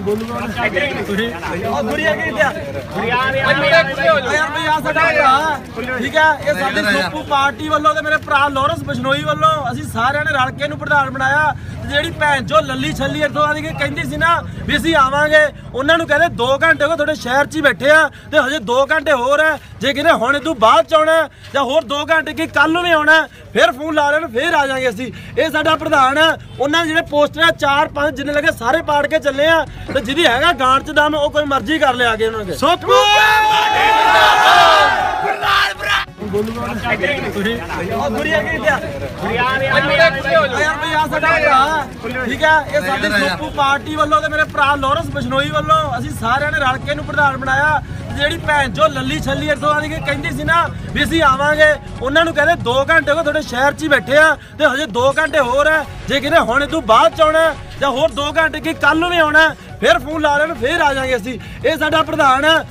ठीक है ये साडी सोपू पार्टी वालों ते मेरे भरा लॉरेंस बिश्नोई वालों असीं सारिਆਂ ने रल के इहनूं प्रधान बनाया। ਜਿਹੜੀ ਭੈਣ ਜੋ ਲੱਲੀ ਛੱਲੀ ਇੱਥੋਂ ਆ ਕੇ ਕਹਿੰਦੀ ਸੀ ਨਾ ਵੀ ਅਸੀਂ ਆਵਾਂਗੇ ਉਹਨਾਂ ਨੂੰ ਕਹਿੰਦੇ 2 ਘੰਟੇ ਹੋ ਤੁਹਾਡੇ ਸ਼ਹਿਰ 'ਚ ਹੀ ਬੈਠੇ ਆ ਤੇ ਹਜੇ 2 ਘੰਟੇ ਹੋਰ ਹੈ ਜੇ ਕਿਤੇ ਹੁਣ ਇਦੋਂ ਬਾਅਦ 'ਚ ਆਉਣਾ ਜਾਂ ਹੋਰ 2 ਘੰਟੇ ਕੀ ਕੱਲ ਨੂੰ ਵੀ ਆਉਣਾ ਫਿਰ ਫੋਨ ਲਾ ਲੈਣ ਫਿਰ ਆ ਜਾਾਂਗੇ ਅਸੀਂ। ਇਹ ਸਾਡਾ ਪ੍ਰਧਾਨ ਹੈ ਉਹਨਾਂ ਦੇ ਜਿਹੜੇ ਪੋਸਟਰ ਆ 4-5 ਜਿੰਨੇ ਲੱਗੇ ਸਾਰੇ ਪਾੜ ਕੇ ਚੱਲੇ ਆ ਤੇ ਜਿਹਦੀ ਹੈਗਾ ਗਾਂਟ 'ਚ ਦਮ ਉਹ ਕੋਈ ਮਰਜ਼ੀ ਕਰ ਲਿਆ ਕੇ ਉਹਨਾਂ ਦੇ ਸੋਪੂ ठीक है ये साडी सोपू पार्टी वालों ते मेरे भरा लॉरेंस बिश्नोई वालों असीं सारिਆਂ ने रल के इहनूं प्रधान बनाया। ਜਿਹੜੀ ਭੈਣ ਜੋ ਲੱਲੀ ਛੱਲੀ ਇੱਥੋਂ ਆ ਕੇ ਕਹਿੰਦੀ ਸੀ ਨਾ ਵੀ ਅਸੀਂ ਆਵਾਂਗੇ ਉਹਨਾਂ ਨੂੰ ਕਹਿੰਦੇ 2 ਘੰਟੇ ਹੋ ਤੁਹਾਡੇ ਸ਼ਹਿਰ 'ਚ ਹੀ ਬੈਠੇ ਆ ਤੇ ਹਜੇ 2 ਘੰਟੇ ਹੋਰ ਹੈ ਜੇ ਕਿਤੇ ਹੁਣ ਇਦੋਂ ਬਾਅਦ 'ਚ ਆਉਣਾ ਜਾਂ ਹੋਰ 2 ਘੰਟੇ ਕੀ ਕੱਲ ਨੂੰ ਵੀ ਆਉਣਾ ਫਿਰ ਫੋਨ ਲਾ ਲੈਣ ਫਿਰ ਆ ਜਾਾਂਗੇ ਅਸੀਂ। ਇਹ ਸਾਡਾ ਪ੍ਰਧਾਨ ਹੈ